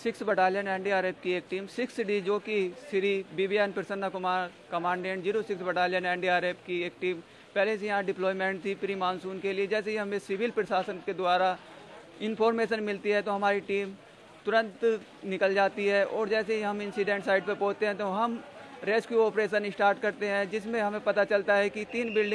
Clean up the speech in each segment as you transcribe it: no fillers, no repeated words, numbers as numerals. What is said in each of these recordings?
6 battalion NDRF की एक team 6D जो कि Shri BBN Prasanna Kumar commandant 06 battalion NDRF की एक टीम पहले से यहाँ डिप्लॉयमेंट थी प्री मानसून के लिए। जैसे ही हमें सिविल प्रशासन के द्वारा इंफॉर्मेशन मिलती है तो हमारी टीम तुरंत निकल जाती है और जैसे ही हम इंसिडेंट साइट पर पहुँचते हैं तो हम रेस्क्यू ऑपरेशन स्टार्ट करते हैं, जिसमें हमें पता चलता है कि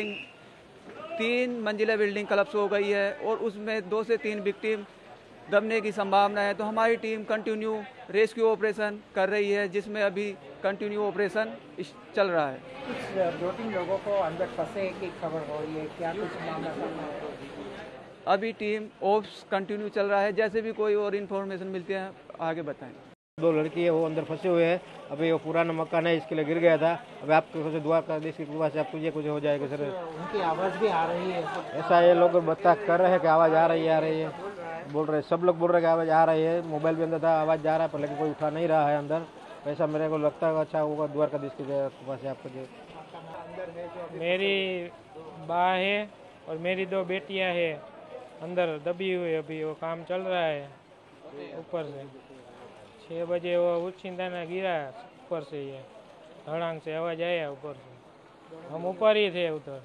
3 मंजिला बिल्डिंग कलप्स हो गई है और उसमें 2 से 3 विक्टिम दबने की संभावना है। तो हमारी टीम कंटिन्यू रेस्क्यू ऑपरेशन कर रही है, जिसमें अभी कंटिन्यू ऑपरेशन चल रहा है। कुछ 2-3 लोगों को अंदर फंसे की खबर हो रही है, क्या कुछ मामला सामने आया? अभी टीम ऑप्स कंटिन्यू चल रहा है, जैसे भी कोई और इन्फॉर्मेशन मिलती है आगे बताएंगे। 2 लड़की है वो अंदर फंसे हुए हैं। अभी वो पुराना मकान है, इसके लिए गिर गया था। अभी आपको दुआ कर देश की कृपा से आप तुझे कुछ हो जाएगा सर। उनकी आवाज़ भी आ रही है, ऐसा ये लोग बता कर रहे हैं कि आवाज़ आ रही है बोल रहे, सब लोग बोल रहे हैं कि आवाज़ आ रही है। मोबाइल भी अंदर था, आवाज़ जा रहा है पर लेकिन कोई उठा नहीं रहा है अंदर। ऐसा मेरे को लगता है अच्छा होगा द्वार का देश की कृपा से आपको जो मेरी बा है और मेरी 2 बेटियां है अंदर दबी हुई। अभी वो काम चल रहा है ऊपर से 6 बजे वो उछिंदा ना गिरा ऊपर से, ये धड़ांग से आवाज आया ऊपर से। हम ऊपर ही थे उधर।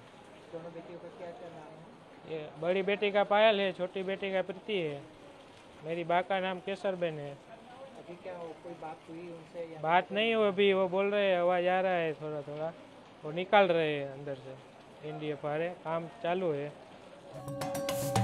ये बड़ी बेटी का पायल है, छोटी बेटी का प्रीति है, मेरी बा का नाम केसरबेन है। अभी क्या हो, कोई बात हुई उनसे या बात नहीं हुई अभी, वो बोल रहे हैं आवाज आ रहा है थोड़ा थोड़ा, वो निकाल रहे हैं अंदर से। एनडीएफ आ रहे, काम चालू है।